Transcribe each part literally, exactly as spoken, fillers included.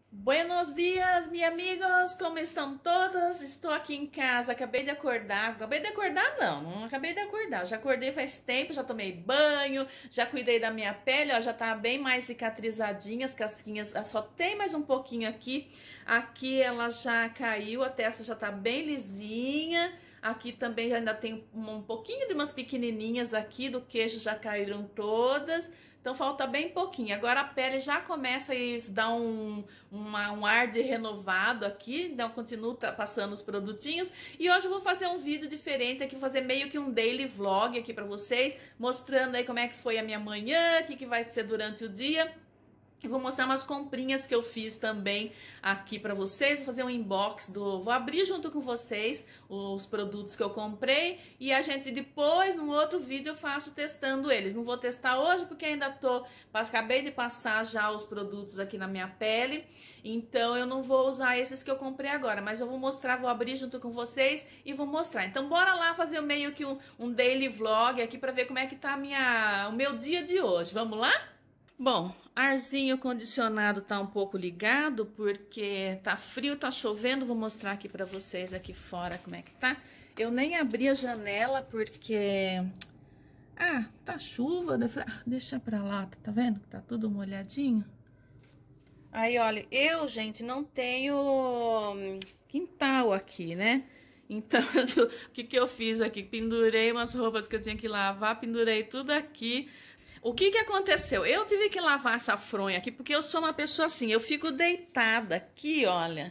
Buenos dias, meus amigos, como estão todos? Estou aqui em casa, acabei de acordar, acabei de acordar não, não acabei de acordar, já acordei faz tempo, já tomei banho, já cuidei da minha pele, ó, já tá bem mais cicatrizadinha, as casquinhas, só tem mais um pouquinho aqui, aqui ela já caiu, a testa já tá bem lisinha, aqui também ainda tem um pouquinho de umas pequenininhas aqui, do queixo já caíram todas, então falta bem pouquinho. Agora a pele já começa a dar um, uma, um ar de renovado aqui, então continuo passando os produtinhos. E hoje eu vou fazer um vídeo diferente aqui, fazer meio que um daily vlog aqui pra vocês, mostrando aí como é que foi a minha manhã, o que, que vai ser durante o dia. E vou mostrar umas comprinhas que eu fiz também aqui pra vocês, vou fazer um inbox, do, vou abrir junto com vocês os produtos que eu comprei e a gente depois, num outro vídeo, eu faço testando eles. Não vou testar hoje porque ainda tô, acabei de passar já os produtos aqui na minha pele, então eu não vou usar esses que eu comprei agora, mas eu vou mostrar, vou abrir junto com vocês e vou mostrar. Então bora lá fazer meio que um, um daily vlog aqui pra ver como é que tá a minha, o meu dia de hoje, vamos lá? Bom, arzinho condicionado tá um pouco ligado porque tá frio, tá chovendo. Vou mostrar aqui pra vocês aqui fora como é que tá. Eu nem abri a janela porque... Ah, tá chuva. Deixa pra lá, tá vendo que tá tudo molhadinho? Aí, olha, eu, gente, não tenho quintal aqui, né? Então, o que que eu fiz aqui? Pendurei umas roupas que eu tinha que lavar, pendurei tudo aqui. O que que aconteceu? Eu tive que lavar essa fronha aqui, porque eu sou uma pessoa assim, eu fico deitada aqui, olha,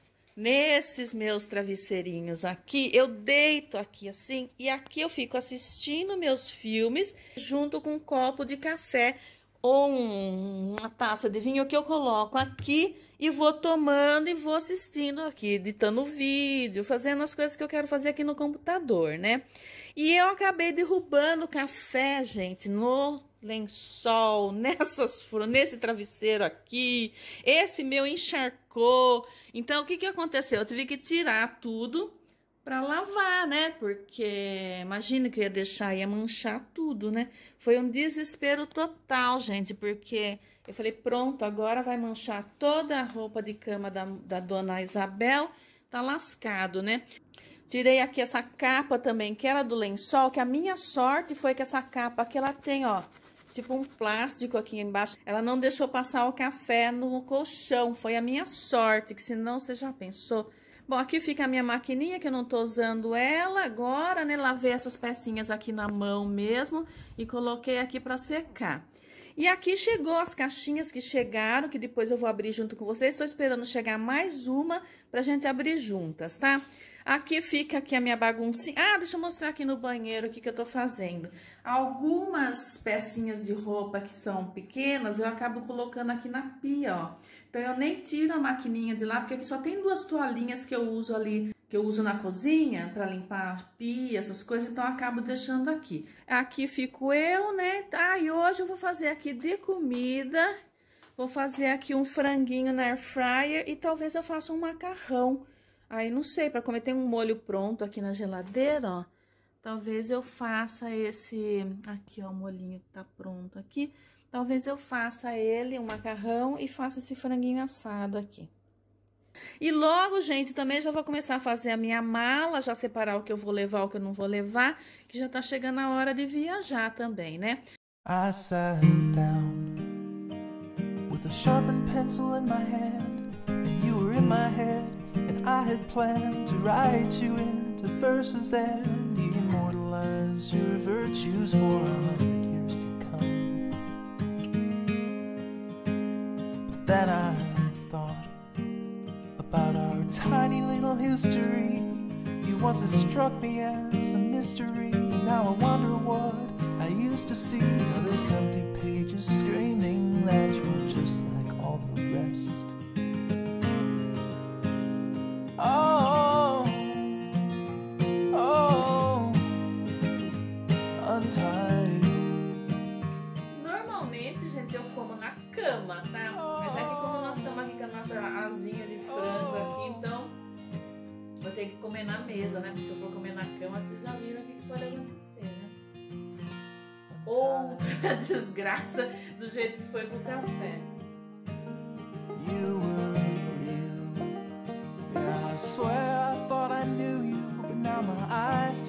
nesses meus travesseirinhos aqui, eu deito aqui assim, e aqui eu fico assistindo meus filmes, junto com um copo de café, ou um, uma taça de vinho que eu coloco aqui, e vou tomando e vou assistindo aqui, editando o vídeo, fazendo as coisas que eu quero fazer aqui no computador, né? E eu acabei derrubando o café, gente, no lençol, nessas, nesse travesseiro aqui, esse meu encharcou. Então, o que que aconteceu? Eu tive que tirar tudo para lavar, né? Porque imagina que eu ia deixar, ia manchar tudo, né? Foi um desespero total, gente, porque eu falei, pronto, agora vai manchar toda a roupa de cama da, da dona Isabel, tá lascado, né? Tirei aqui essa capa também, que era do lençol, que a minha sorte foi que essa capa aqui, ela tem, ó, tipo um plástico aqui embaixo. Ela não deixou passar o café no colchão, foi a minha sorte, que senão você já pensou. Bom, aqui fica a minha maquininha, que eu não tô usando ela agora, né? Lavei essas pecinhas aqui na mão mesmo e coloquei aqui pra secar. E aqui chegou as caixinhas que chegaram, que depois eu vou abrir junto com vocês. Estou esperando chegar mais uma pra gente abrir juntas, tá? Aqui fica aqui a minha baguncinha. Ah, deixa eu mostrar aqui no banheiro o que que eu tô fazendo. Algumas pecinhas de roupa que são pequenas, eu acabo colocando aqui na pia, ó. Então, eu nem tiro a maquininha de lá, porque aqui só tem duas toalhinhas que eu uso ali, que eu uso na cozinha para limpar a pia, essas coisas, então eu acabo deixando aqui. Aqui fico eu, né? Tá, e hoje eu vou fazer aqui de comida, vou fazer aqui um franguinho na air fryer e talvez eu faça um macarrão. Aí, não sei, para comer, tem um molho pronto aqui na geladeira, ó. Talvez eu faça esse... Aqui, ó, o molhinho que tá pronto aqui. Talvez eu faça ele, um macarrão, e faça esse franguinho assado aqui. E logo, gente, também já vou começar a fazer a minha mala, já separar o que eu vou levar, o que eu não vou levar, que já tá chegando a hora de viajar também, né? I sat down with a sharpened pencil in my hand, and you were in my head, and I had planned to write you into verses and immortalize your virtues for a hundred years to come. But then I thought about our tiny little history. You once it struck me as a mystery. Now I wonder what I used to see. Now there's empty pages screaming that you're just like all the rest. Oh, oh, untied. Normalmente, gente, eu como na cama, tá? Mas aqui como nós estamos aqui com a nossa asinha de frango aqui, então vou ter que comer na mesa, né? Porque se eu for comer na cama, vocês já viram o que pode acontecer, né? Ou a desgraça do jeito que foi com o café. You were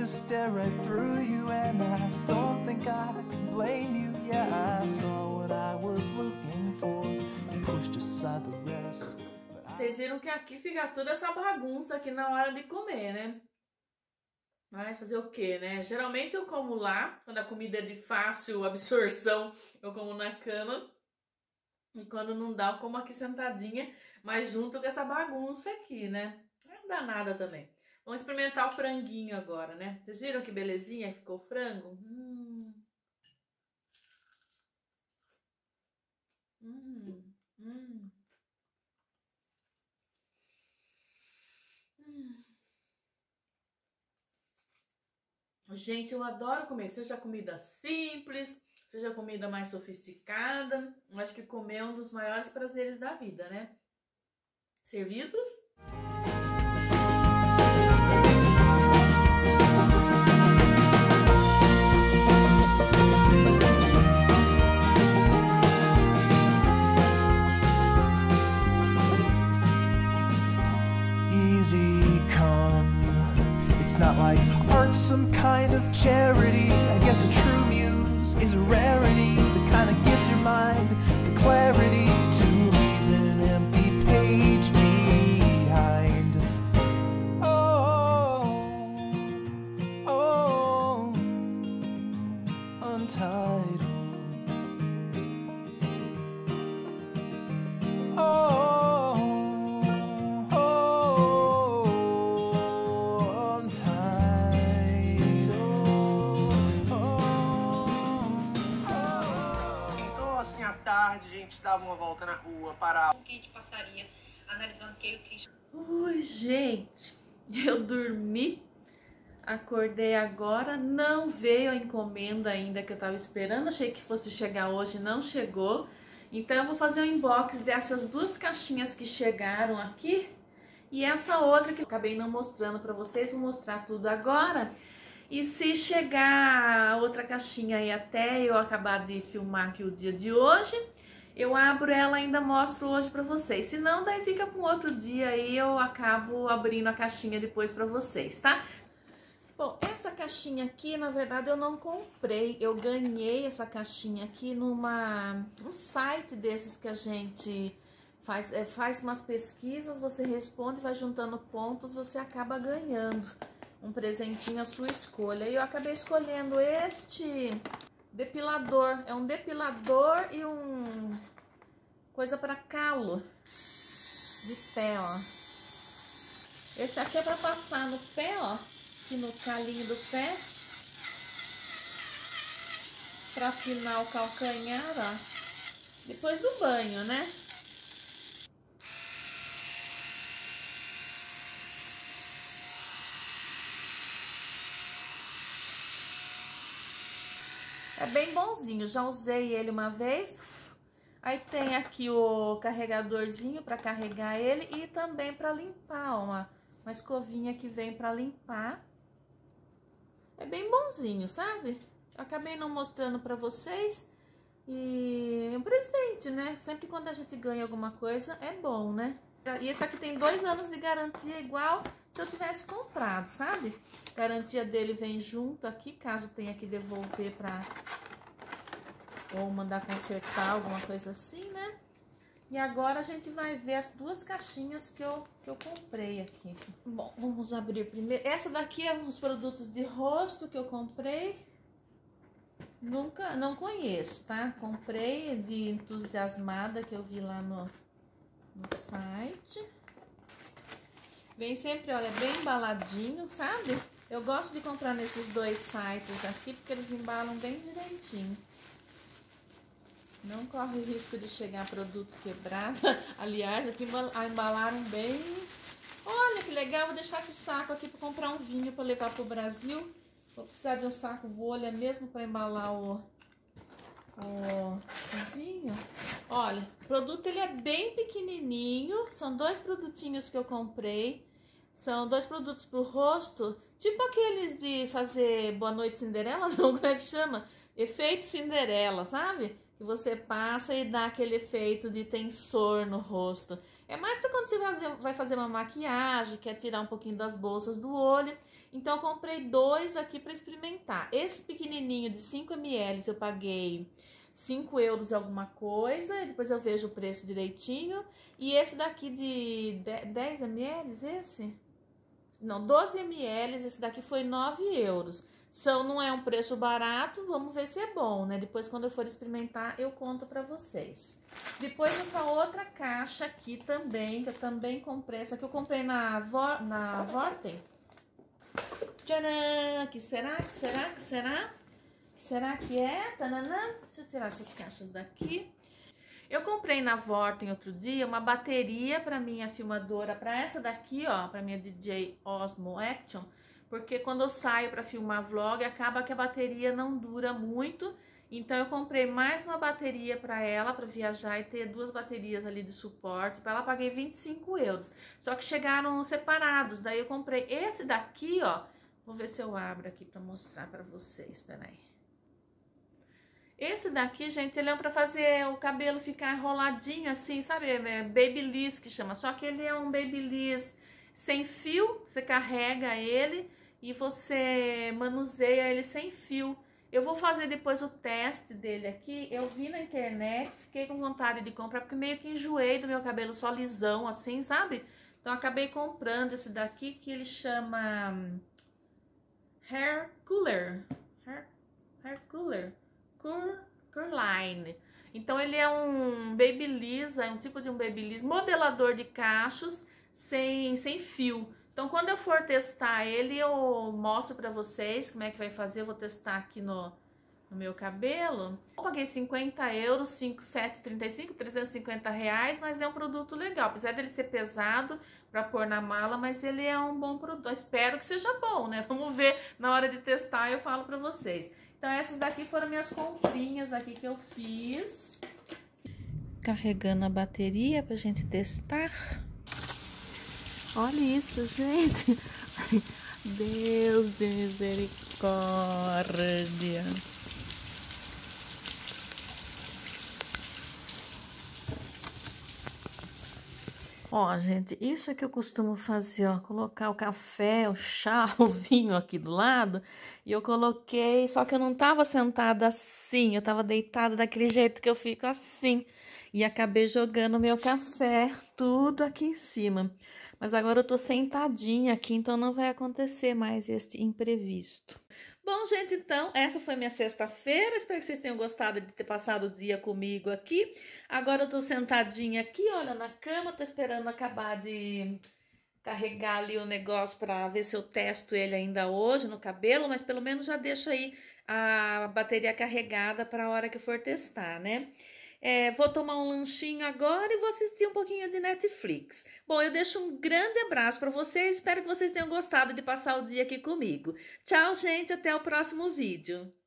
to stare right through you, and I don't think I can blame you. Yeah, I saw what I was looking for and pushed aside the rest. Vocês viram que aqui fica toda essa bagunça aqui na hora de comer, né? Mas fazer o quê, né? Geralmente eu como lá, quando a comida é de fácil absorção, eu como na cama. E quando não dá, eu como aqui sentadinha, mas junto com essa bagunça aqui, né? Não dá nada também. Vamos experimentar o franguinho agora, né? Vocês viram que belezinha que ficou o frango? Hum. Hum. Hum. Hum. Gente, eu adoro comer, seja comida simples, seja comida mais sofisticada. Eu acho que comer é um dos maiores prazeres da vida, né? Servidos? Easy come. It's not like art's some kind of charity. I guess a true muse is a rarity, the kind that gives your mind the clarity to leave an empty page behind. Oh, oh, untitled. Oh. Tarde, a gente dava uma volta na rua, parava. O que a gente passaria analisando o que o Cristo. Ui, gente, eu dormi, acordei agora, não veio a encomenda ainda que eu tava esperando, achei que fosse chegar hoje, não chegou. Então eu vou fazer um unboxing dessas duas caixinhas que chegaram aqui e essa outra que eu acabei não mostrando pra vocês, vou mostrar tudo agora. E se chegar a outra caixinha aí até eu acabar de filmar aqui o dia de hoje, eu abro ela e ainda mostro hoje pra vocês. Se não, daí fica para um outro dia aí, eu acabo abrindo a caixinha depois pra vocês, tá? Bom, essa caixinha aqui, na verdade, eu não comprei. Eu ganhei essa caixinha aqui numa um site desses que a gente faz, é, faz umas pesquisas, você responde, vai juntando pontos, você acaba ganhando um presentinho à sua escolha. E eu acabei escolhendo este depilador. É um depilador e um coisa para calo de pé, ó. Esse aqui é para passar no pé, ó, aqui no calinho do pé, para afinar o calcanhar, ó, depois do banho, né? É bem bonzinho, já usei ele uma vez. Aí tem aqui o carregadorzinho para carregar ele e também para limpar, ó, uma, uma escovinha que vem para limpar. É bem bonzinho, sabe? Eu acabei não mostrando para vocês e é um presente, né? Sempre quando a gente ganha alguma coisa é bom, né? E esse aqui tem dois anos de garantia, igual se eu tivesse comprado, sabe? A garantia dele vem junto aqui, caso tenha que devolver para ou mandar consertar, alguma coisa assim, né? E agora a gente vai ver as duas caixinhas que eu, que eu comprei aqui. Bom, vamos abrir primeiro. Essa daqui é uns produtos de rosto que eu comprei. Nunca, não conheço, tá? Comprei de entusiasmada que eu vi lá no... no site. Vem sempre, olha, bem embaladinho, sabe? Eu gosto de comprar nesses dois sites aqui, porque eles embalam bem direitinho. Não corre o risco de chegar produto quebrado. Aliás, aqui embalaram bem. Olha que legal, vou deixar esse saco aqui para comprar um vinho para levar para o Brasil. Vou precisar de um saco bolha mesmo para embalar o... o vinho. Olha, o produto ele é bem pequenininho, são dois produtinhos que eu comprei, são dois produtos pro rosto, tipo aqueles de fazer Boa Noite Cinderela, não, como é que chama? Efeito Cinderela, sabe? que você passa e dá aquele efeito de tensor no rosto. É mais para quando você vai fazer uma maquiagem, quer tirar um pouquinho das bolsas do olho. Então eu comprei dois aqui para experimentar. Esse pequenininho de cinco mililitros eu paguei cinco euros alguma coisa, depois eu vejo o preço direitinho. E esse daqui de dez mililitros, esse? Não, doze mililitros, esse daqui foi nove euros. São, não é um preço barato, vamos ver se é bom, né? Depois, quando eu for experimentar, eu conto pra vocês. Depois, essa outra caixa aqui também, que eu também comprei. Essa aqui eu comprei na, Vor, na Vorten. Tcharam! Que será? Que será? Que será? Que será que é? Tananã. Deixa eu tirar essas caixas daqui. Eu comprei na Vorten outro dia uma bateria para minha filmadora, para essa daqui, ó, para minha D J Osmo Action, porque quando eu saio para filmar vlog, acaba que a bateria não dura muito. Então eu comprei mais uma bateria para ela, para viajar e ter duas baterias ali de suporte. Para ela paguei vinte e cinco euros. Só que chegaram separados. Daí eu comprei esse daqui, ó. Vou ver se eu abro aqui para mostrar para vocês. Espera aí. Esse daqui, gente, ele é para fazer o cabelo ficar enroladinho assim, sabe? É Babyliss que chama. Só que ele é um Babyliss sem fio. Você carrega ele e você manuseia ele sem fio. Eu vou fazer depois o teste dele aqui. Eu vi na internet, fiquei com vontade de comprar, porque meio que enjoei do meu cabelo só lisão, assim, sabe? Então, acabei comprando esse daqui, que ele chama Hair Cooler. Hair, hair Cooler. Cur, Curline. Então, ele é um Babyliss, é um tipo de um Babyliss modelador de cachos sem, sem fio. Então, quando eu for testar ele, eu mostro pra vocês como é que vai fazer. Eu vou testar aqui no, no meu cabelo. Eu paguei cinquenta euros, cinco, sete, trinta e cinco, trezentos e cinquenta reais, mas é um produto legal. Apesar dele ser pesado pra pôr na mala, mas ele é um bom produto. Eu espero que seja bom, né? Vamos ver na hora de testar, eu falo pra vocês. Então, essas daqui foram minhas comprinhas aqui que eu fiz. Carregando a bateria pra gente testar. Olha isso, gente. Deus de misericórdia. Ó, gente, isso é que eu costumo fazer, ó. Colocar o café, o chá, o vinho aqui do lado. E eu coloquei, só que eu não tava sentada assim. Eu tava deitada daquele jeito que eu fico assim. E acabei jogando meu café tudo aqui em cima. Mas agora eu tô sentadinha aqui, então não vai acontecer mais este imprevisto. Bom, gente, então, essa foi minha sexta-feira. Espero que vocês tenham gostado de ter passado o dia comigo aqui. Agora eu tô sentadinha aqui, olha, na cama. Tô esperando acabar de carregar ali o negócio para ver se eu testo ele ainda hoje no cabelo. Mas pelo menos já deixo aí a bateria carregada para a hora que eu for testar, né? É, vou tomar um lanchinho agora e vou assistir um pouquinho de Netflix. Bom, eu deixo um grande abraço para vocês. Espero que vocês tenham gostado de passar o dia aqui comigo. Tchau, gente. Até o próximo vídeo.